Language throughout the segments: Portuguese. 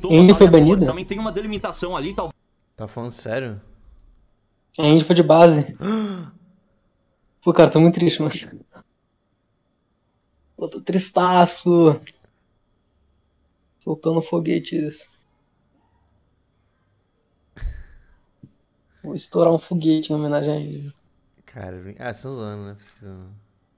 uma Indy foi tarefa, banida? também tem uma delimitação ali, tal. Tá falando sério? A Indy foi de base. Pô, cara, tô muito triste, mano. Pô, tô tristaço. Soltando foguetes. Vou estourar um foguete em homenagem a ele. Cara, ah, vocês estão zoando, não é possível. Não.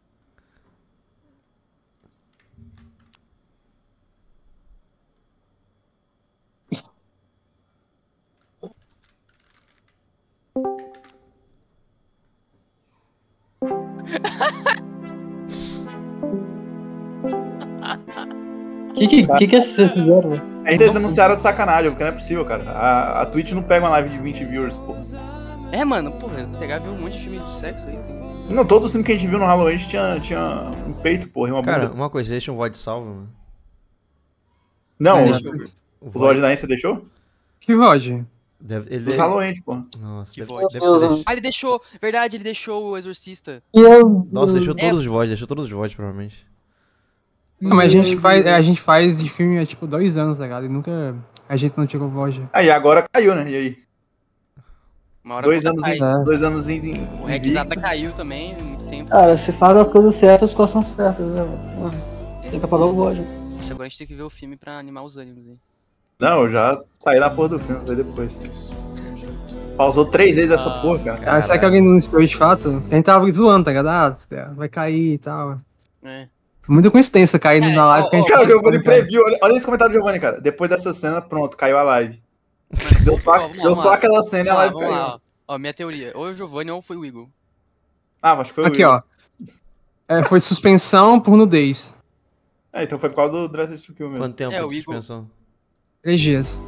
Que vocês fizeram, velho? Ainda denunciaram de sacanagem, porque não é possível, cara. A Twitch não pega uma live de 20 viewers, pô. É, mano, porra, pegar ver um monte de filme de sexo aí. Não, todos os filmes que a gente viu no Halloween tinha um peito, porra, e uma Cara, bunda. uma coisa, deixa um VOD salvo, mano. Não, Deixa eu ver. os VOD da você deixou? Que VOD? Ele Os Halloween, porra. Nossa, Que deve, VOD? deve ter deixado. Ah, ele deixou, verdade, ele deixou o Exorcista. Nossa, deixou todos os VODs, provavelmente. Não, mas a gente faz de filme há tipo 2 anos, tá ligado? E nunca a gente não tirou VOD. Aí agora caiu, né? E aí? Uma hora 2 a anos conta em. cai. 2 anos em. O Rexata caiu também, muito tempo. Cara, se faz as coisas certas, as coisas são certas, né, mano? Tem que apagar o VOD. Acho que agora a gente tem que ver o filme pra animar os ânimos aí. Não, eu já saí da porra do filme, foi depois. Pausou 3 vezes essa porra, cara. Ah, será que alguém não esperou de fato? A gente tava zoando, tá ligado? Ah, vai cair e tal. É. Muita coincidência cair na live que a gente Cara, o faz, Giovanni né, cara? previu. Olha esse comentário do Giovanni, cara. Depois dessa cena, pronto, caiu a live. Deu Vamos só lá. aquela cena e a live Vamos caiu. lá, ó, minha teoria. Ou é o Giovanni ou foi o Igor. Ah, acho que foi o Aqui, Will. ó. Foi suspensão por nudez. É, então foi por causa do Dress to Kill mesmo. Quanto tempo É, de o Igor- suspensão? 3 dias.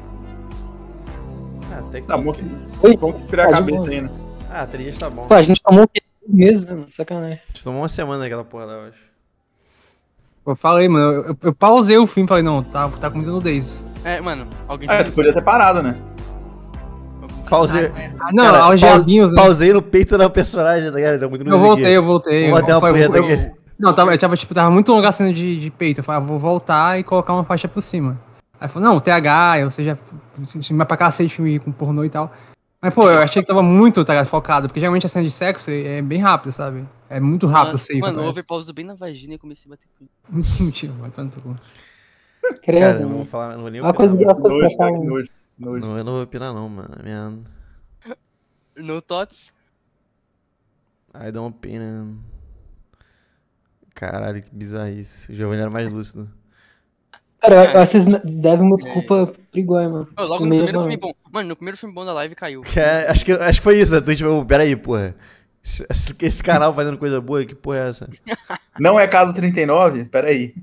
Ah, até que Tá bom Oi? que esfriar a Tá de cabeça boa. aí, né? Ah, 3 dias tá bom. Pô, a gente tomou o quê? 2 meses, né, mano? Sacanagem. A gente tomou uma semana naquela porra lá, eu acho. Pô, eu falei, mano. Eu pausei o filme e falei, não, tá com muita nudez. É, mano, alguém Ah, tu podia ter parado, né? Pausei. Ah, não, Cara, aos diabinhos, né? pausei no peito da personagem, tá ligado? Tá muito Eu voltei. Vamos bater uma punheta aqui. Não, tava muito longa a cena de peito. Eu falei, vou voltar e colocar uma faixa por cima. Aí falou, não, TH, ou seja, vai pra cacete filme com pornô e tal. Mas, pô, eu achei que tava muito, tá ligado, focado, porque geralmente a cena de sexo é bem rápida, sabe? É muito rápido, sei. Mano, o over pausou bem na vagina e comecei a bater com ele. Mentira, vai pra no teu cu. Cara, Credo, eu não vou mano. falar, não vou nem Uma opinar. coisa, as coisas Nojo, pra cá, cara, que mano. nojo. Não, eu não vou opinar não, mano. Minha... No Tots. I don't opina. Caralho, que bizarrice. O Giovanni era mais lúcido. Cara, eu acho que vocês devem uma desculpa pro Igor, mano. Ô, logo Eu no mesmo, primeiro filme mano. bom. Mano, no primeiro filme bom da live caiu. Acho que foi isso, né? Tu, tipo, pera aí, porra. Esse canal fazendo coisa boa, que porra é essa? Não é caso 39? Pera aí.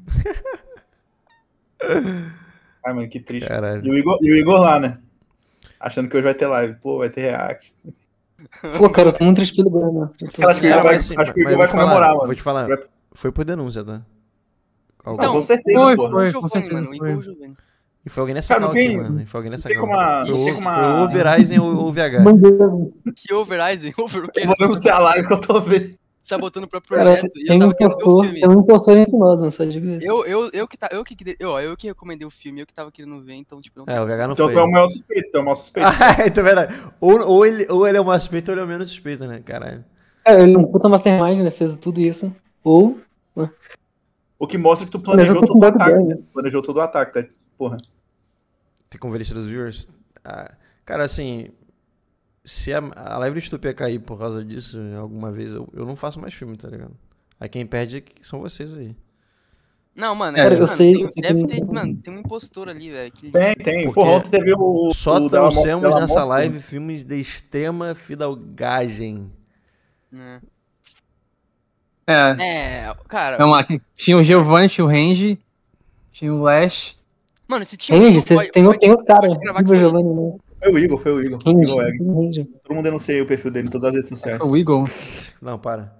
Ai, mano, que triste. Caralho. E o Igor lá, né? Achando que hoje vai ter live. Pô, vai ter react. Pô, cara, eu tô muito triste pelo Igor, mano. Eu tô- Acho que o Igor Cara, vai, mas, assim, acho que o mas Igor vai vou te falar, comemorar, mano. Vou te falar, Vai- foi por denúncia, tá? Não, com certeza, Foi, pô. O foi. Giovanni, certeza, mano, o Igor foi. o Giovanni. E foi alguém nessa Cara, não cal aqui, tem- mano. E foi alguém nessa tem cal. como a- Foi tem como a- foi o Overisen ou o VH. Bandeira. Que over, Aizen? Over o quê? Eu vou anunciar a live que eu tô vendo. Sabotando o próprio Cara, projeto. E eu tem tava um querendo ver o impostor, filme. tem um impostor entre nós, mano, só digo isso. Eu que recomendei o filme, eu que tava querendo ver, então, tipo, não É, o VH não Então foi. tu é o maior suspeito, tu é o maior suspeito. Ah, então é verdade. Ou ele é o mais suspeito ou ele é o menos suspeito, né? Caralho. Cara, ele é um puta mastermind, né? Fez tudo isso. Ou. O que mostra que tu Mas planejou eu tô todo com o medo ataque, dele. né? Planejou todo o ataque, tá? Porra. Tem como ver lista dos viewers? Ah, cara, assim, se a live do Estupia cair por causa disso alguma vez, eu não faço mais filme, tá ligado? Aí quem perde são vocês aí. Não, mano, Cara, eu sei- tem, eu sei que deve não ter, sei. mano, tem um impostor ali, velho. Que... Tem. Porque Porra, ontem teve o. Só o Della trouxemos Della nessa Morte, live filmes de extrema fidalgagem. né? É, É, cara. vamos lá. Tinha o Giovanni, tinha o Range, tinha o Lash. Mano, se tinha. Range, um, vocês pode- tem pode- outro cara. pode gravar que Igor foi ele. Giovanni, né? Foi o Igor. Range, Igor Egg. Range. Todo mundo denuncia o perfil dele em todas as redes sociais. Foi o Eagle. Não, para.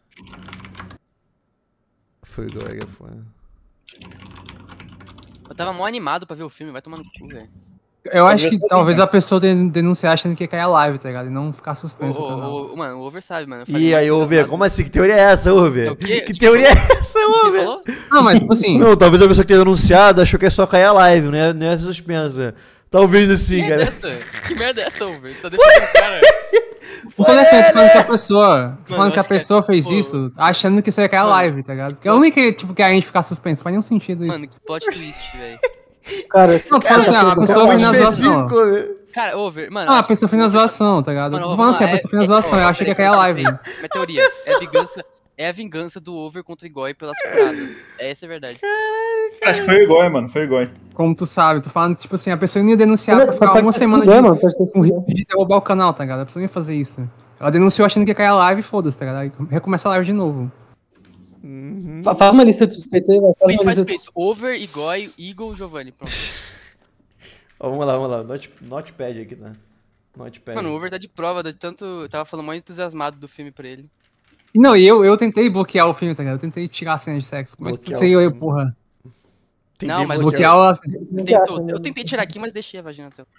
Foi o Gorga, foi. Eu tava mó animado pra ver o filme, vai tomar no cu, velho. Eu acho que talvez a pessoa denunciar achando que ia cair a live, tá ligado? E não ficar suspenso. Mano, o Over sabe, mano. E aí, Over, como assim? Que teoria é essa, Over? É o quê? Que Tipo, teoria é essa, Você Over? falou? Não, mas tipo assim, Não, talvez a pessoa que tenha denunciado achou que é só cair a live, não é suspensa. Talvez assim, Que merda é cara. essa? Que merda é essa, Over? Tá defendendo o cara. não tô defendendo, falando que a pessoa, Mano, eu acho que é, fez pô, isso achando que isso ia cair a mano, live, tá ligado? Porque eu não queria, tipo, que a gente ficar suspenso, faz nenhum sentido isso. Mano, que plot twist, velho. Cara, Não, tô falando assim, a pessoa foi na zoação. Específico, Over. Cara, Over, mano. Ah, a acho pessoa que foi na o Over tá- zoação, tá ligado? Mano, Tô vamos falando assim, lá, a pessoa foi na zoação, eu achei que ia cair a live. Minha teoria, é vingança do Over contra o Igor pelas furadas. Essa é a verdade. Acho que foi o Igor, mano. Foi o Igor. Como tu sabe, tô falando que, tipo assim, a pessoa não ia denunciar pra ficar Pode uma ter semana sido, mano, pode ter com sido. risco de derrubar o canal, tá ligado? A pessoa não ia fazer isso. Ela denunciou achando que ia cair a live e foda-se, tá ligado? Aí recomeça a live de novo. Faz uma lista de suspeitos aí, vai. Faz uma Principais lista de suspeitos: Over, Igor, Eagle, Giovanni. Pronto. Ó, vamos lá. Notepad aqui, tá? Notepad. Mano, o Over tá de prova de tanto. Eu tava falando mais entusiasmado do filme pra ele. Não, e eu tentei bloquear o filme, tá ligado? Eu tentei tirar a cena de sexo. Como é que Bloquear sei o eu, filme. porra? Tentei Não, mas Bloquear a cena. Você não acha, né? Eu tentei tirar aqui, mas deixei a vagina até.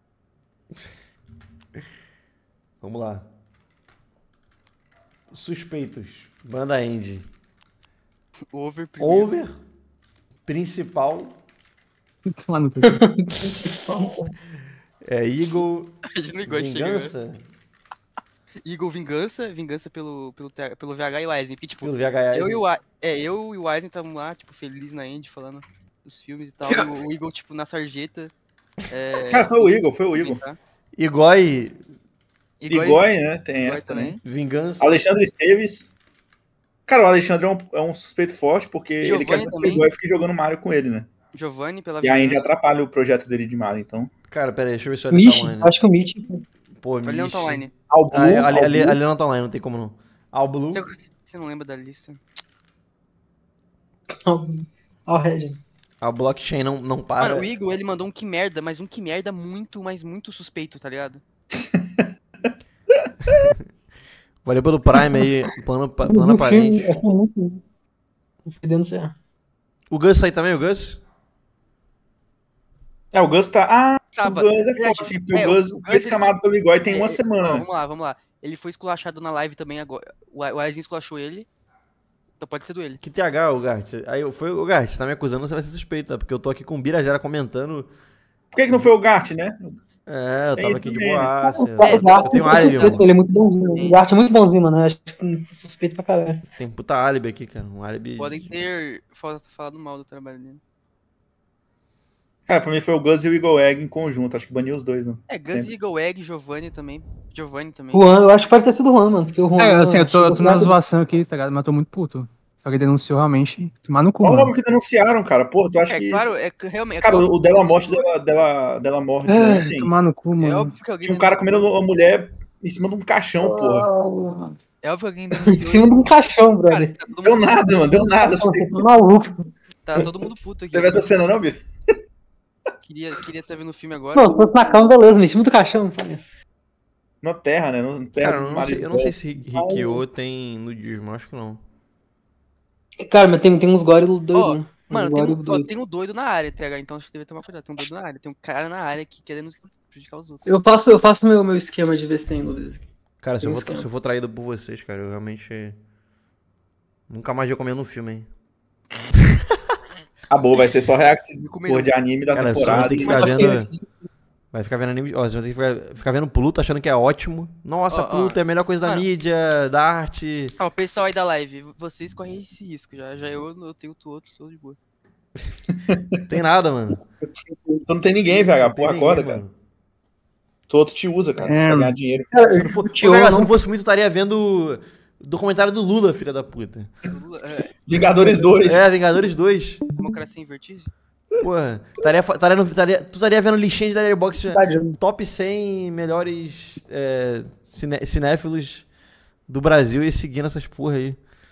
Vamos lá. Suspeitos. Banda Indie. Over primeiro. Over. Principal. Lá no Eagle. Imagina o Igor chegando. Vingança. Eagle vingança pelo VH e o Eisen. Porque, tipo, Pelo VHS. eu e o Eisen estavam lá, tipo, felizes na End, falando dos filmes e tal. E o Eagle, tipo, na sarjeta. Cara, foi o Igor, foi o Igor. Tá? Igoi. Igor, né? Tem Igor essa também. Vingança. Alexandre Esteves. Cara, o Alexandre é um suspeito forte porque ele Giovanni quer que o também. Igor fique jogando Mario com ele, né? Giovanni pela E a Indy vingança. atrapalha o projeto dele de Mario, então. Cara, pera aí, deixa eu ver se o Ali Mitch, tá online. acho que o Mitch. Pô, Ali não tá Michi. online. Ao Blue, Ali não tá online, não tem como não. All Blue. Você não lembra da lista? Ó, Red. A blockchain não para. Mano, o Eagle, ele mandou um que merda, mas um que merda muito, mas muito suspeito, tá ligado? Valeu pelo Prime aí, plano No aparente. filme, é muito. Não foi denunciar. O Gus aí também, o Gus? o Gus tá. Ah, Tava. o Gus é Verdade. forte, porque É, o Gus o foi Gus, escamado pelo Igor e tem uma Ó, semana. né? vamos lá. Ele foi esculachado na live também agora. O Eisen esculachou ele. Então pode ser do ele. Que TH, o Gart? Aí foi o Gart, você tá me acusando, você vai ser suspeito, tá? Porque eu tô aqui com o Birajara comentando. Por que não foi o Gart, né? É, eu Tem tava isso aqui de também, né? boaça. O Gart Eu tenho é álibi, suspeito, mano. ele é muito bonzinho. O Gart é muito bonzinho, mano. Eu acho que tem suspeito pra caralho. Tem puta álibi aqui, cara. Um álibi. Podem ter falado mal do trabalho dele. Cara, pra mim foi o Gus e o Eagle Egg em conjunto. Acho que baniu os dois, mano. Gus, Sempre. Eagle, Egg, Giovanni também. Juan, eu acho que pode ter sido o Juan, mano. Porque o Juan. É, assim, eu tô chegou na com- zoação aqui, tá ligado? Mas eu tô muito puto. Só que denunciou realmente. Tomar no cu, Olha mano. logo que denunciaram, cara. Porra, tu acha É que. claro, é que realmente. Cara, o dela morte dela morte. né? Assim, Tomar no cu, É mano. óbvio que alguém tinha um cara denunciou. comendo uma mulher em cima de um caixão, porra. É óbvio que alguém Em denunciou. cima de um caixão, Cara, brother. tá todo Deu mundo, nada, mano. Deu nada. Você tá maluco. tá todo mundo puto aqui. Teve essa cena, não, Bia? Queria estar vendo o filme agora. Não, se fosse na cama, beleza, mas em cima do caixão, pai. Na terra, né? Na terra Cara, do eu marido não sei dela. se Rikyo tem nudismo, acho que não. Cara, mas tem uns gore doidos, Ó, né? Mano, Uns tem gore doido. tem um doido na área, TH, então a gente deve tomar cuidado. Tem um doido na área. Tem um cara na área que querendo prejudicar os outros. Eu faço meu esquema de ver se tem luz. Cara, se eu, Tem for, esquema. se eu for traído por vocês, cara, eu realmente. Nunca mais recomendo um filme, hein? Acabou, vai ser só react Me por comeu. de anime da Cara, só temporada. tem que e- ficar Só que- vendo. Vai ficar vendo anime. Ó, você vai ter que ficar vendo Pluto achando que é ótimo. Nossa, Ó, ó. Pluto é a melhor coisa da Mano. mídia, da arte. Ah, o pessoal aí da live, vocês correm esse risco. Já eu tenho o outro, tô de boa. Tem nada, mano. Tu não tem ninguém, VH. Tem Porra, ninguém, acorda, cara. mano. Tu outro te usa, cara, É, pra ganhar dinheiro. Se não, for... Ô, Tio, VH, se não- não fosse muito, eu estaria vendo documentário do Lula, filha da puta. Vingadores 2. É, Vingadores 2. Democracia em vertigem? Porra, tu estaria vendo listinha de Letterboxd top 100 melhores cinéfilos do Brasil e seguindo essas porra aí.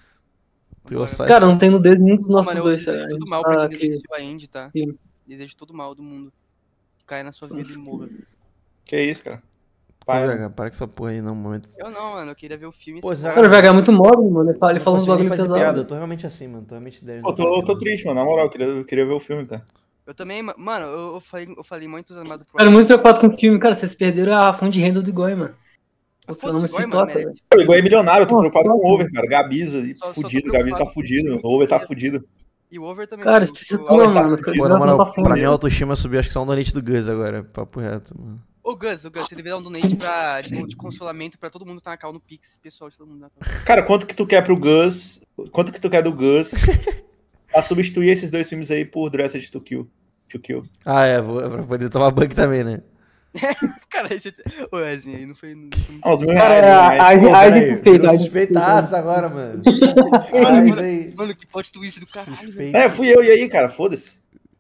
Cara, não tem nudez em nenhum dos Mano, nossos eu dois, desejo cara. tudo mal Ah, pra quem que- denunciou a Indy, tá? Sim. Desejo todo mal do mundo. Que caia na sua vida e morra. Que isso, cara. Pô, Pai, VH, para com essa porra aí, não, um momento. Eu não, mano, eu queria ver o filme. Pô, esse Zé, Cara, o VH é muito móvel, mano. Ele fala uns bagulho fazer piada, eu pesado. tô realmente assim, mano. Tô realmente 10. Pô, tô triste, mano. Na moral, eu queria ver o filme, cara. Eu também, mano, eu falei muito amado pro Cara, muito preocupado com o filme, cara. Vocês perderam a fonte de renda do Igor, mano. O filme Foda-se, se Igor, mano, toca, velho. merece. O Igor é milionário, eu tô Nossa, preocupado com o claro. Over, cara. Gabizo ali, Só tô fudido. Gabizo tá preocupado. fudido. O Over tá fudido. E o Over também. Cara, pô, se o- situa, Over tá mano. fudido. Pô, na moral, Nossa pra fonte. minha autoestima subiu, acho que só um donate do Gus agora. Papo reto, mano. O Gus, você deveria dar um donate de consolamento pra todo mundo que tá na cal no Pix, pessoal de todo mundo na cal. Cara, quanto que tu quer pro Gus? Quanto que tu quer do Gus pra substituir esses dois filmes aí por Dressed to Kill? To Kill. Ah, é, pra poder tomar bug também, né? Cara, esse... Ô, Wesley, aí não foi... Ah, uns R$1.000, Cara, mas- Aizen suspeito, Aizen Suspeitaço suspeito. agora, mano. Mano, que plot twist do caralho, velho. É, fui eu e aí, cara, foda-se.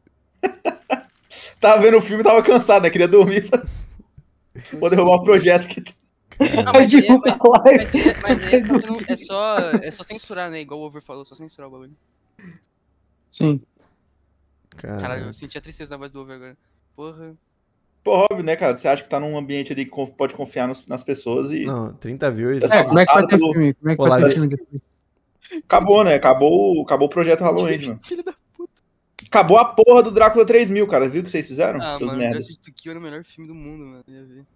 Tava vendo o filme, tava cansado, né? Queria dormir. Vou derrubar o projeto aqui. Não, Aí mas aí derruba a live. é só censurar, né? Igual o Over falou, só censurar o bagulho. Sim. Caralho, eu senti a tristeza na voz do Over agora. Porra. Pô, óbvio, né, cara? Você acha que tá num ambiente ali que pode confiar nas pessoas e Não, 30 viewers. É, Como é que vai ter do- filme? Como é que Olá, vai ter mas- filme depois? acabou, né? Acabou o projeto Halloween, mano. Filho da... Acabou a porra do Drácula 3000, cara. Viu o que vocês fizeram? Ah, Seus mano, merdas. Dressed to Kill era o melhor filme do mundo, mano. Eu ia ver.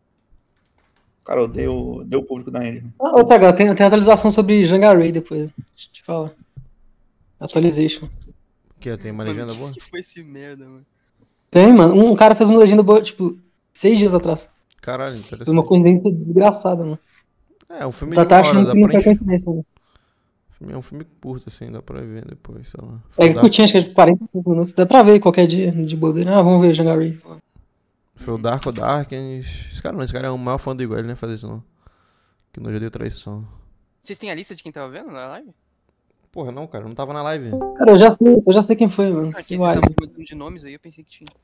Cara, eu dei o público da Andy. Ô, TH, tem atualização sobre Jangarei depois. Deixa eu te falar. Atualization. Que eu tenho uma legenda boa? O que foi esse merda, mano? Tem, mano. Um cara fez uma legenda boa, tipo, 6 dias atrás. Caralho, Foi interessante. uma coincidência desgraçada, mano. É, um filme Tá de uma hora, achando dá que não pra foi encher. coincidência, mano. É um filme curto, assim, dá pra ver depois, sei lá. É Dá- curtinho, acho que é de 45 minutos. Dá pra ver qualquer dia de bobeira. Ah, vamos ver Jangarei. Foi o Darko Darkness. Esse cara é o maior fã do Igor, ele não ia fazer isso não. Que nojo de traição. Vocês têm a lista de quem tava vendo na live? Porra, não, cara, eu não tava na live. Cara, eu já sei quem foi, mano. Ah, Que quem vai. tava mandando de nomes aí, eu pensei que tinha.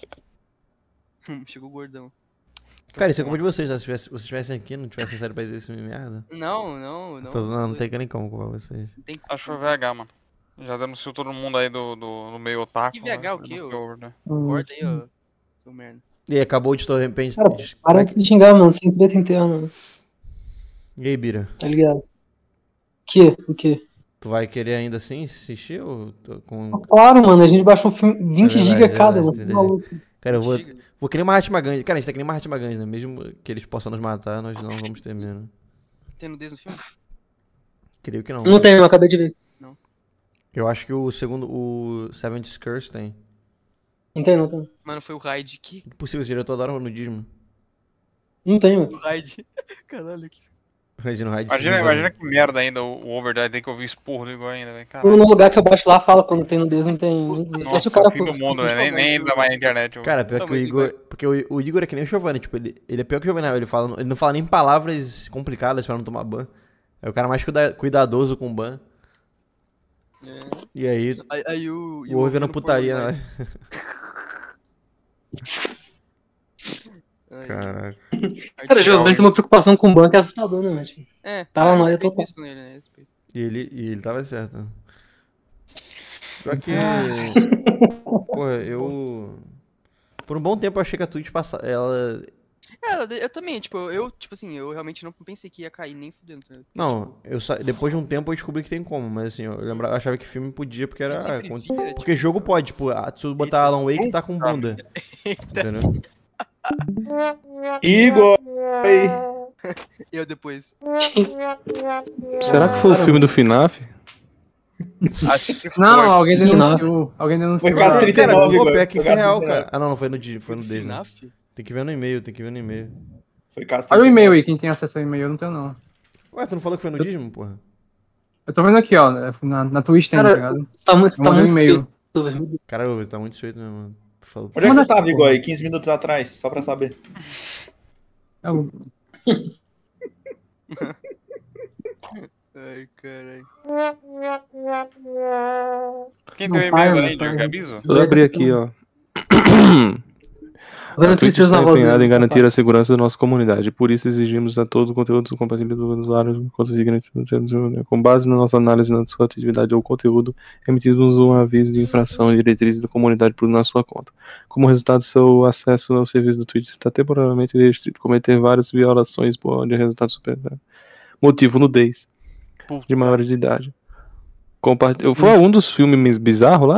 Chegou o gordão. Cara, isso é culpa de vocês, tá? Se vocês estivessem aqui, não tivessem sério pra dizer esse filme merda. Não. Não tem nem como culpar vocês. Não tem Acho que foi o VH, mano. Já denunciou todo mundo aí do meio otaku. Que VH né? o quê, ô? Over, né? Corta aí, ó. Seu merda. E aí, acabou de de repente. Cara, para de se xingar, mano. Sem treta interna, mano. E aí, Bira? Tá ligado? O quê? Tu vai querer ainda assim assistir ou com. Claro, mano. A gente baixou um filme 20 É verdade, GB cada, é mano. verdade, Tá maluco. Cara, eu Chega. vou que nem Mahatma Gandhi. Cara, a gente tá que nem Mahatma Gandhi, né? Mesmo que eles possam nos matar, nós não vamos ter medo. Tem nudez no filme? Creio que não. Não tem, eu acabei de ver. Eu acho que o segundo, o Seventh Curse tem. Não tem, não tem. Mano, foi o Raid. Que? Impossível, esse diretor adora o nudismo. Não tem, mano. O Raid. Caralho, que... Imagina o Hyde Imagina que merda ainda o Over daí tem que ouvir expurro do Igor ainda, velho. No Caralho. lugar que eu baixo lá, fala quando tem nudez, não tem. Só se Nossa, o cara fim do for- mundo, se velho. Nem, for- nem entra mais na internet. Cara, pior Não, que o mas Igor. Porque o Igor é que nem o Giovanni, tipo, ele é pior que o Giovanni, ele não fala nem palavras complicadas pra não tomar ban. É o cara mais cuidadoso com ban. É. E aí, Aí o... o Over vendo putaria, né? né? Caraca. Cara, o Giovanni tem uma preocupação com o banco assustadora, né, mano? Tipo, É, Tava no área respeito total. isso nele, né? Respeito. E ele tava certo. Só que. Porra, eu. Por um bom tempo eu achei que a Twitch ela. É, eu também, tipo, eu realmente não pensei que ia cair nem fudendo. Tá ligado? Porque, Não, depois de um tempo eu descobri que tem como, mas assim, eu achava que filme podia porque era. Eu sempre via, Porque jogo pode, tipo, se tu botar Alan Wake tá com bunda. Entendeu? Igor! eu depois. Será que foi o filme do FNAF? Acho que Não, foi. alguém denunciou. Alguém denunciou. Foi caso Ah, 39, Cara, Igor. pô, pior que isso Foi é real, caso cara. Ah, não foi no Disney, né? FNAF? Tem que ver no e-mail, tem que ver no e-mail. Foi caso Olha o 39. e-mail aí, quem tem acesso ao e-mail, eu não tenho não. Ué, tu não falou que foi no Disney, porra? Eu tô vendo aqui, ó, na Twitch tem, tá Cara, ligado? tá muito, Eu tá mandei muito um e-mail. suspeito, velho. Meu Deus. Caralho, tá muito sujeito mesmo, mano. Tu falou. Onde é que Manda tu tava, essa Igor, porra. aí? 15 minutos atrás, só pra saber. Eu- Ai, caralho. Quem Não deu e-mail para, da não Índia? para. Gabizo? Eu abri aqui, ó. Tô vendo A Twitch tristeza está na voz empenhada dele. em garantir a segurança da nossa comunidade. Por isso exigimos a todos os conteúdos compatíveis dos usuários com base na nossa análise na sua atividade ou conteúdo, emitimos um aviso de infração e diretrizes da comunidade na sua conta. Como resultado, seu acesso ao serviço do Twitch está temporariamente restrito. Cometer várias violações pode resultado super. Motivo: nudez de maiores de idade. Foi um dos filmes bizarros lá.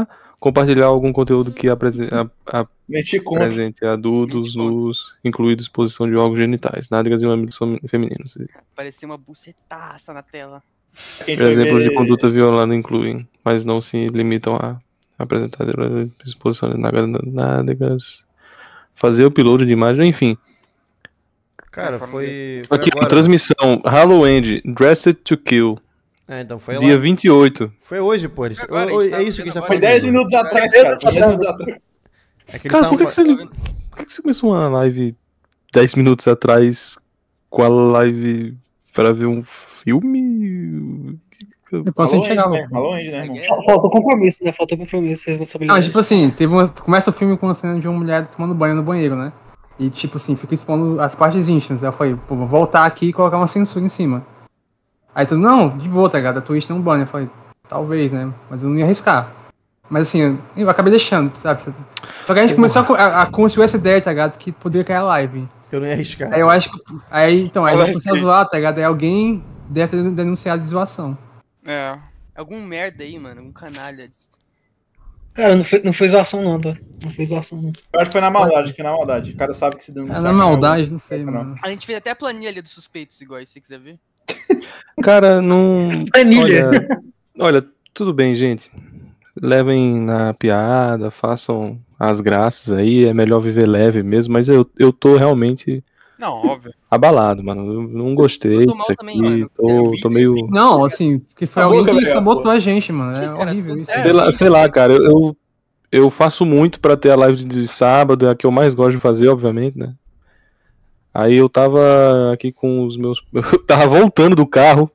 compartilhar algum conteúdo que Meti contra. apresente adultos, incluindo exposição de órgãos genitais, nádegas e mamilos femininos. Parecia uma bucetaça na tela. Quem vai Exemplos de ver- conduta violenta incluem, mas não se limitam a apresentar exposição de nádegas, fazer o upload de imagem, enfim. Cara, foi Aqui, agora. transmissão, Halloween, Dressed to Kill, Então foi dia lá. 28. Foi hoje, pô. Eles- Agora, a gente é tava isso que a gente tá vendo Foi falando. 10 minutos atrás, cara. Foi 10 minutos atrás. É que eles Cara, estavam por que você começou uma live 10 minutos atrás com a live pra ver um filme? Depois a gente chegava. Halloween, né, irmão? Falta compromisso, né? Falta compromisso, Ah, responsabilidade. tipo assim, começa o filme com a cena de uma mulher tomando banho no banheiro, né? E tipo assim, fica expondo as partes íntimas. Aí eu falei, pô, vou voltar aqui e colocar uma censura em cima. Aí tu, não, de boa, tá ligado? A Twitch tem um banho. Eu falei, talvez, né? Mas eu não ia arriscar. Mas assim, eu acabei deixando, sabe? Só que a gente começou a construir essa ideia, tá ligado? Que poderia cair a live. Eu não ia arriscar. Aí eu acho que. Aí a Eu gente começou a zoar, tá ligado? Aí alguém deve ter denunciado de zoação. É. Algum merda aí, mano. Um canalha. Cara, não foi zoação não, tá? Não foi zoação não. Eu acho que foi na maldade, O cara sabe que se deu É na maldade, não sei, Não. mano. A gente fez até a planilha ali dos suspeitos iguais, se você quiser ver. Cara, não. Planilha. Olha, tudo bem, gente. Levem na piada, façam as graças aí. É melhor viver leve mesmo, mas eu tô realmente Não, óbvio. abalado, mano. Eu não gostei Eu tô mal disso também, aqui. mano. Tô meio. Não, assim, porque foi A alguém boca, que velho, sabotou pô. a gente, mano. É Sim, cara, horrível tu- isso. é, Sei lá, cara. Eu faço muito pra ter a live de sábado, é a que eu mais gosto de fazer, obviamente, né? Aí eu tava aqui com os meus. Eu tava voltando do carro.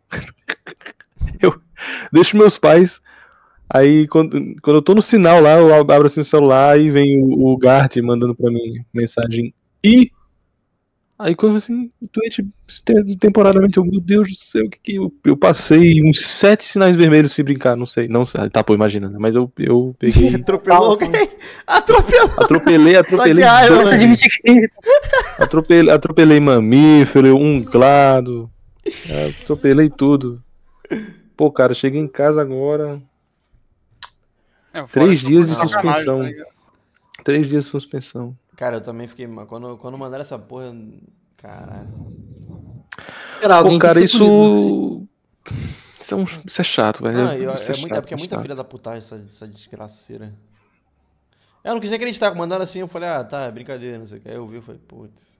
Eu deixo meus pais. Aí quando eu tô no sinal lá, eu abro assim o celular e vem o Gart mandando pra mim mensagem. E. Aí quando eu assim, Twitch, temporariamente, meu Deus do céu, o que eu passei uns 7 sinais vermelhos se brincar, não sei. Tá, pô, imagina, né? Mas eu peguei. Atropelou alguém? Atropelou! Atropelei Só de raiva, dois- né? Admitir que atropelei mamífero, gado, atropelei tudo. Pô, cara, cheguei em casa agora, É, fora 3 que dias de foi sacanagem, suspensão. tá ligado? 3 dias de suspensão. Cara, eu também fiquei. Quando mandaram essa porra. Caralho. Cara, alguém Pô, cara, tem que ser punido, isso é chato, velho. Não, Isso é porque é muita filha da putagem essa desgraceira. Eu não quis acreditar, mandaram assim, eu falei, tá, é brincadeira, não sei o que. Aí eu vi, eu falei, putz.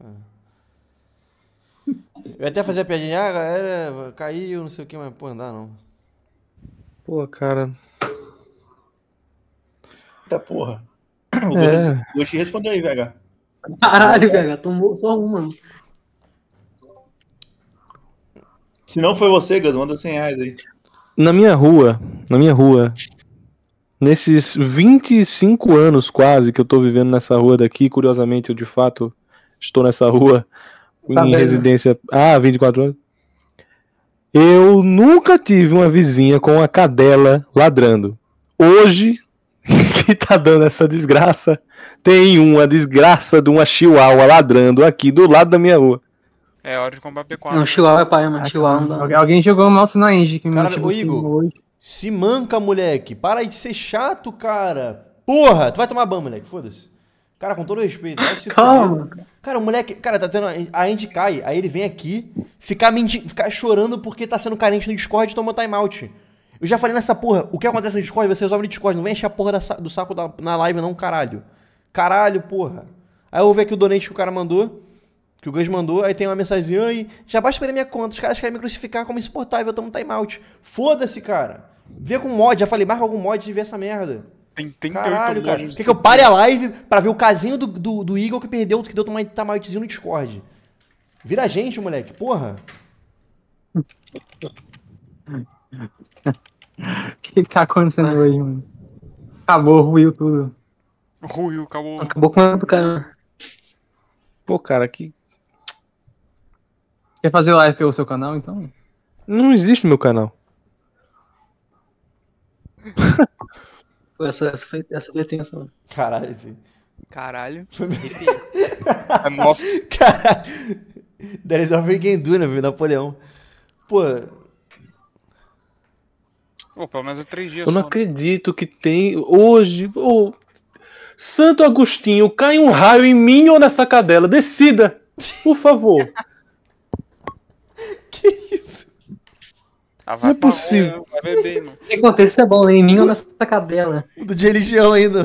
Eu até fazia piadinha, galera, caiu, não sei o que, mas, pô, não dá não. Pô, cara. Eita porra. É. O Ghost respondeu aí, VH. Caralho, velho, tomou só uma. Mano. Se não foi você, Gus, manda 100 reais aí. Na minha rua, nesses 25 anos quase que eu tô vivendo nessa rua daqui, curiosamente eu de fato estou nessa rua Tá em bem, residência há 24 anos, eu nunca tive uma vizinha com uma cadela ladrando. Hoje, que tá dando essa desgraça, tem uma desgraça de uma chihuahua ladrando aqui do lado da minha rua. É hora de comprar P4. Não, Chihuahua é pai, mano. Chihuahua não dá. Alguém jogou mal na Indy que me Caralho, motivou ô, Igor. hoje. Se manca, moleque. Para aí de ser chato, cara. Porra, tu vai tomar banho, moleque. Foda-se. Cara, com todo respeito. Vai se Calma. fuder. Cara, o moleque. Cara, tá tendo. A Andy cai. Aí ele vem aqui ficar chorando porque tá sendo carente no Discord e tomou timeout. Eu já falei nessa porra. O que acontece no Discord, você resolve no Discord. Não vem encher a porra do saco na live, não, caralho. Caralho, porra. Aí eu vou ver aqui o donate que o cara mandou. Que o Gus mandou, aí tem uma mensagem aí, já basta perder minha conta, os caras querem me crucificar como insuportável, eu tomo timeout. Foda-se, cara. Vê com mod, já falei, marca algum mod e vê essa merda. Tem 38 Caralho, cara. mods Quer que eu pare a live pra ver o casinho do Eagle que perdeu, que deu um timeoutzinho no Discord? Vira a gente, moleque, porra. O que tá acontecendo hoje, mano? Acabou, ruiu tudo. Ruiu, acabou. Acabou com o cara. Pô, cara, que Quer fazer live pelo seu canal, então? não existe no meu canal. Pô, essa foi tensa, mano. Caralho, esse. Caralho. É, nossa, Caralho. There is nothing you can do, né, viu? Napoleão. Pô. Pô, pelo menos 3 dias Eu não só, né? acredito que tem hoje. Ô, Santo Agostinho, cai um raio em mim ou nessa cadela? Decida, por favor. Que isso? Ah, Não é possível. Vai beber, mano. Se acontecer, é bom, em mim ou nessa cadela. Muda de religião ainda.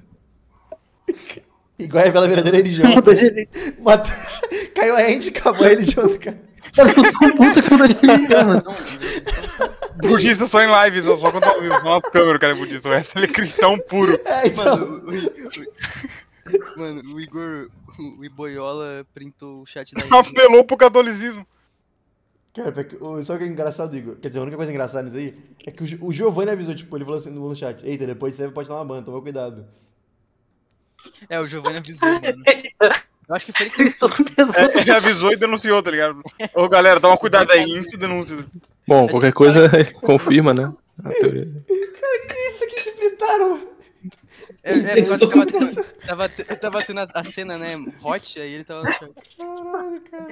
Igual a verdadeira religião. Muda de Matou... Caiu a ente e acabou a religião do cara. Eu tô puto que muda de religião, mano. Budista só em lives, só quando tá ao vivo. Nossa, câmera, o cara é budista. O resto ele é cristão puro. É, então. Mano, o Igor, o Iboiola printou o chat da Apelou pro catolicismo. Cara, sabe o que é engraçado, Igor? Quer dizer, a única coisa engraçada nisso aí é que o Giovanni avisou, tipo, ele falou assim no chat: eita, depois você pode dar uma banda, toma cuidado. É, o Giovanni avisou, mano. Eu acho que foi ele que Isso aconteceu. Ele avisou e denunciou, tá ligado? Ô, galera, toma cuidado aí, índice de denúncia. Bom, qualquer coisa confirma, né? A teoria. Que isso aqui que pintaram? Tava tendo a cena, né, hot, aí ele tava no chat. Caralho, cara.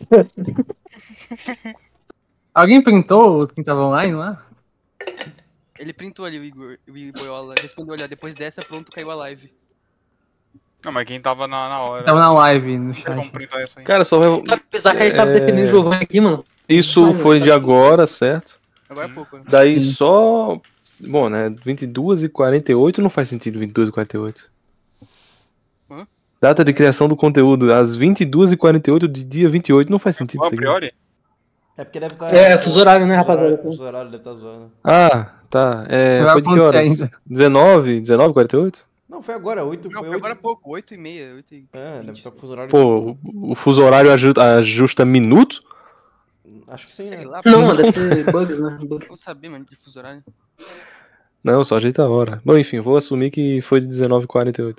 Alguém printou quem tava online lá? Ele printou ali o Iboiola, respondeu, olha, depois dessa, pronto, caiu a live. Não, mas quem tava na hora. Tava na live, no chat. Vamos printar isso aí. Cara, só vai. Apesar que a gente tava defendendo o Giovanni aqui, mano. Isso foi de agora, certo? Agora é pouco. Daí só. Bom, né? 22h48 não faz sentido 22h48. Hã? Data de criação do conteúdo, às 22h48 de dia 28, não faz sentido A isso aqui. priori? É porque deve estar. É, fuso horário, né, rapaziada? Fuso horário deve estar zoando. Ah, tá. É, Vai foi de que acontecer horas? ainda. 19h48? Não, foi agora, 8. Não, foi agora há pouco, 8h30, 8h20. É, deve estar com fuso horário. Pô, o fuso horário ajusta minutos? Acho que sim, Sei né? lá, Não, mano, deve ser bugs, né? Bug. vou saber, mano, de fuso horário. Não, só ajeita a hora. Bom, enfim, vou assumir que foi de 19h48.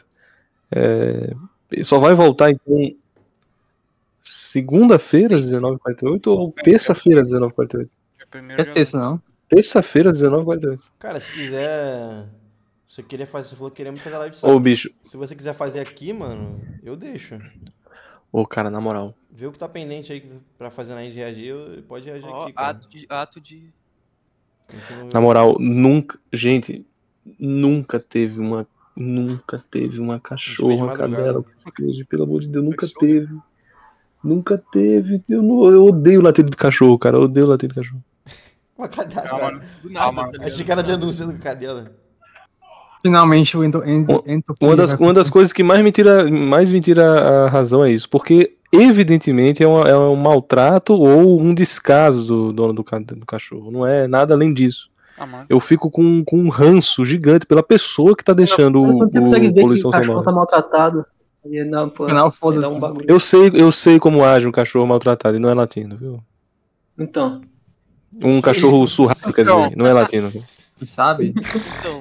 Só vai voltar, então, segunda-feira, às 19h48 ou terça-feira, às 19h48? É terça, não. Terça-feira, às 19h48. Cara, se quiser. Você queria fazer, você falou que queria fazer live Ô, bicho. Se você quiser fazer aqui, mano, eu deixo. Ô, cara, na moral. Vê o que tá pendente aí pra fazer na gente reagir, pode reagir Ó, aqui, cara. ato de... Na moral, nunca. Gente, nunca teve uma cachorra, uma cadela que seja, pelo amor de Deus, nunca Cachorro? teve. Nunca teve. Eu odeio latido de cachorro, cara. Eu odeio latido de cachorro. Uma cadela. Ah, mano. Do nada, mano. tá Achei ligado? que era denúncia do cadela. Finalmente o Uma das coisas que mais me tira a razão é isso, porque evidentemente é um maltrato ou um descaso do dono do cachorro, não é nada além disso. Ah, mano. Eu fico com um ranço gigante pela pessoa que tá deixando Quando você consegue ver que poluição o cachorro sonora. tá maltratado, aí dá, pô, Final, aí foda-se. dá um bagulho. Eu sei como age um cachorro maltratado e não é latino, viu? Então, Um cachorro surrado, quer Então. dizer, não é latino. sabe? Então,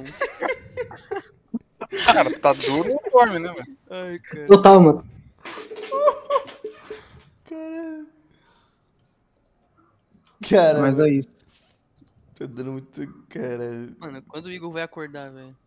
Cara, tá duro o uniforme, né, velho? ai, cara. total, mano. Cara, Mas é isso. tô dando muito. Cara. Mano, quando o Igor vai acordar, velho?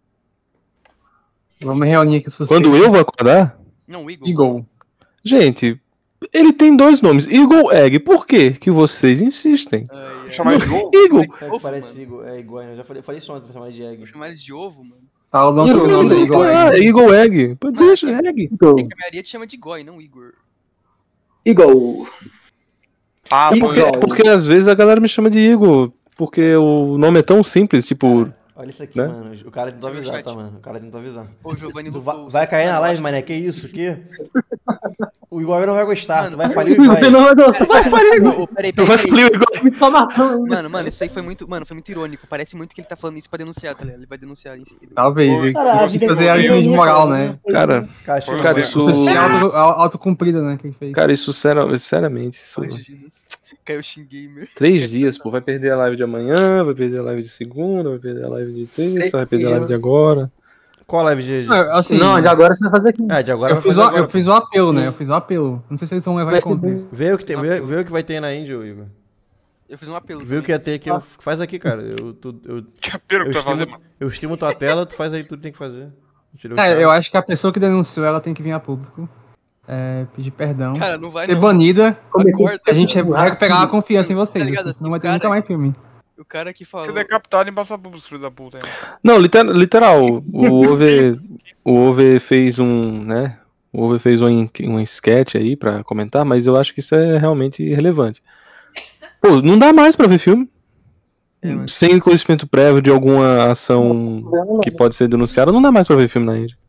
Vamos reunir aqui os suspeitos. Quando eu vou acordar, Não, o Igor. Eagle. gente, ele tem dois nomes, Eagle Egg. Por que que vocês insistem? Ai, ai. Chamar ele de novo? Eagle. É que Ovo, parece mano. igual, é igual, eu já falei isso ontem pra chamar de egg. Vou chamar ele de ovo, mano. Fala o nosso Eagle, nome da Eagle, Eagle. Ah, Eagle Egg. Pô, deixa, Mas- Egg. Eagle. É que a Maria te chama de Goi, não Igor. Eagle. Ah, Eagle. pô, Porque às vezes a galera me chama de Eagle, porque o nome é tão simples, tipo, Olha isso aqui, Né? mano. O cara tentou Deixa eu ver o avisar, chat. tá, mano? O cara tentou avisar. Ô, Giovanni Tu lutou. vai cair na live, mané. Que isso? Que? O Igor não vai gostar. Tu vai falir o Não, Igor. não vai gostar. Tu vai falir o Igor. Ô, peraí, tu vai falir o Eagle. Exclamação ainda. Mano, isso aí foi muito irônico. Parece muito que ele tá falando isso pra denunciar, tá ligado? Ele vai denunciar em seguida. Talvez. Ele Cara, a quis vida fazer é a lição de ironia, moral, cara. né? Cara, Cachorro. cara, isso, Profecia autocumprida, né? Que ele fez. cara, isso seriamente, isso. Imagina. Caiu o Shin Gamer. 3 dias, pô, vai perder a live de amanhã, vai perder a live de segunda, vai perder a live de terça, vai perder a live de agora. Qual live de. Assim, Não, de agora você vai fazer aqui. É, de agora eu vai fiz, fazer o, agora, eu fiz o apelo, né? Eu fiz o apelo. Não sei se eles vão levar Vai em ser conta bem. isso. Vê o que vai ter na Índia, Igor. Eu fiz um apelo. Vê o que ia ter aqui. Faz aqui, cara. que pena que tu vai fazer, estimo, mano. eu estimo tua tela, tu faz aí tudo que tem que fazer. Tira o É, cara. eu acho que a pessoa que denunciou, ela tem que vir a público. Pedir perdão. Cara, não vai Ser não. banida. Como é que Acorda. A gente recuperar a confiança em vocês. Tá ligado? Assim, senão Assim, vai ter cara- nunca mais filme. O cara que falou. Ser decapitado e passar pros filhos da puta. Hein? Não, literal. O Over fez um, né? O Over fez um sketch aí pra comentar, mas eu acho que isso é realmente irrelevante. Pô, não dá mais pra ver filme. Sem conhecimento prévio de alguma ação que pode ser denunciada, não dá mais pra ver filme na Índia.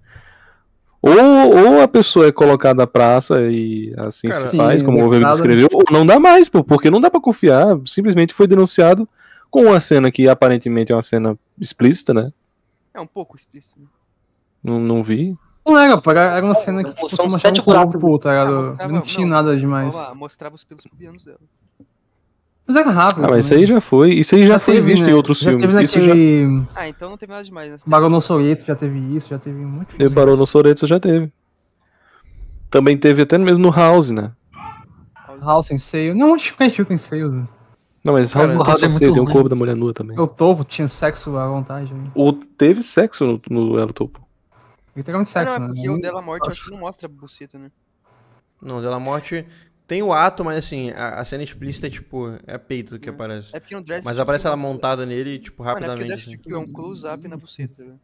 Ou a pessoa é colocada à praça e assim Cara, se faz, como o Over executado. descreveu, ou não dá mais, pô, porque não dá pra confiar. Simplesmente foi denunciado com uma cena que aparentemente é uma cena explícita, né? É um pouco explícito. Né? Não vi. Não era, pô, era uma cena que tipo, São mostrava 7 um corpo, buracos. pô, tá ligado? mostrava- Não tinha não, nada demais. Vamos lá, mostrava os pelos pubianos dela. Mas era rápido. Ah, mas isso também. aí já foi. Isso aí já foi teve, visto né? em outros já filmes. Teve Isso já naquele Ah, então não teve nada demais, né? Bagulho no Soreto, já teve isso, já teve muito filme. deparou no Soreto, já teve. Também teve até mesmo no House, né? House sem seio. Não, onde fica Hill tem seio. Né? Não, mas House não o House tem é só muito tem o ruim. corpo da mulher nua também. O topo tinha sexo à vontade. Né? Ou teve sexo no Elo Topo. Literalmente Ah, sexo, não, é né? porque o dela morte eu acho que não mostra a buceta, né? Não, Della Morte tem o ato, mas assim, a cena explícita é tipo, é peito que aparece. É porque no dress. Mas aparece ela montada nele, tipo, Mano, é porque o rapidamente. dress assim. tipo, é um close-up na buceta, velho.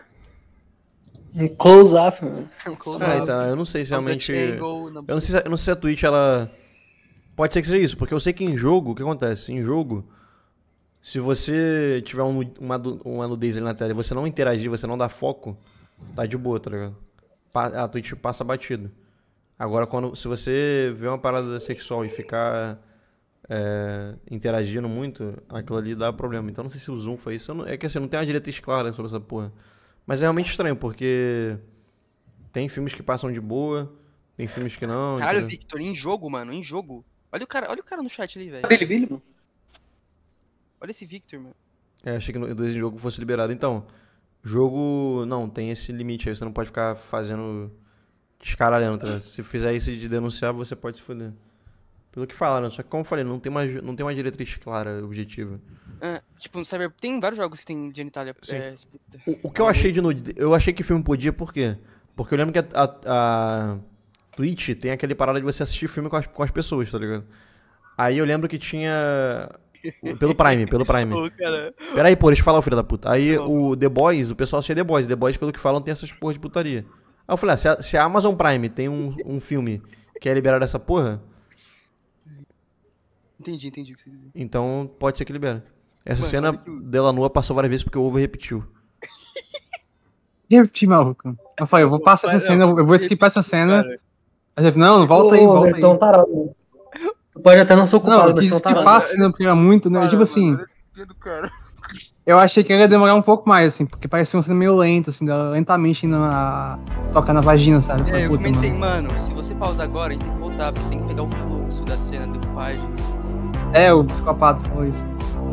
Um close-up, mano. É um close-up. Ah, então, eu não sei se É um realmente. Dutch angle na Eu não sei se a Twitch, ela. Pode ser que seja isso, porque eu sei que em jogo, o que acontece? Em jogo, se você tiver uma nudez ali na tela e você não interagir, você não dá foco, tá de boa, tá ligado? A Twitch passa batido. Agora, se você vê uma parada sexual e ficar interagindo muito, aquilo ali dá problema. Então, não sei se o Zoom foi isso. É que assim, não tem uma diretriz clara sobre essa porra. Mas é realmente estranho, porque tem filmes que passam de boa, tem filmes que não. Caralho, entendeu? Victor, em jogo, mano, em jogo. Olha o cara no chat ali, velho. Billy, mano. Olha esse Victor, mano. Achei que no 2 em jogo fosse liberado. Então, jogo não, tem esse limite aí. Você não pode ficar fazendo descaralhando, tá ligado? Se fizer isso de denunciar, você pode se foder. Pelo que falaram, só que como eu falei, não tem uma diretriz clara, objetiva. Tipo, no Cyber tem vários jogos que tem genitália Sim. explícita. O que eu achei de nudez, eu achei que filme podia, por quê? Porque eu lembro que a Twitch tem aquele parada de você assistir filme com as pessoas, tá ligado? Aí eu lembro que tinha... Pelo Prime. Ô, cara. Peraí, pô, deixa eu falar, filho da puta. Aí o The Boys, o pessoal assistia The Boys. The Boys, pelo que falam, tem essas porras de putaria. Aí eu falei, se a Amazon Prime tem um filme que é liberado dessa porra, Entendi o que você diz. então pode ser que libera. Essa Mano, cena olha que- dela nua passou várias vezes porque o Over repetiu. E repetir, maluco. Eu falei, eu vou passar essa cena, eu vou skipar essa cena. Cara, Aí ele falou, não, volta aí, volta aí. Então, tarado. Tu pode até não ser ocupado, Não, mas quis você é um skipar tarado. a cena porque era muito, né? Tipo assim, do cara. eu achei que ia demorar um pouco mais, assim, porque parecia uma cena meio lenta, assim, dela lentamente indo tocar na vagina, sabe? É, eu Puta, comentei, mano. mano, se você pausar agora, a gente tem que voltar, porque tem que pegar o fluxo da cena, da decupagem. É, o psicopata falou isso.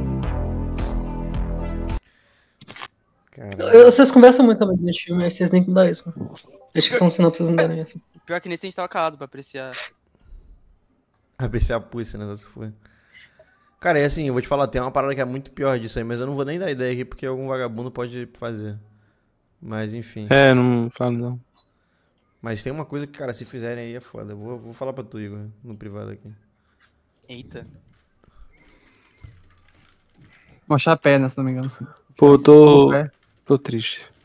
Caralho. Vocês conversam muito também de filme, aí vocês têm que mudar isso. Mano. Acho que são sinal pra vocês mudarem isso. Pior que nesse a gente tava calado pra apreciar. Apreciar a pussy, né? Se for. Cara, é assim, eu vou te falar, tem uma parada que é muito pior disso aí, mas eu não vou nem dar ideia aqui porque algum vagabundo pode fazer. Mas enfim. Não falo não. Mas tem uma coisa que, cara, se fizerem aí é foda. Eu vou falar pra tu, Igor, no privado aqui. Eita. Mostrar a perna, se não me engano. Assim. Pô, eu É. tô triste.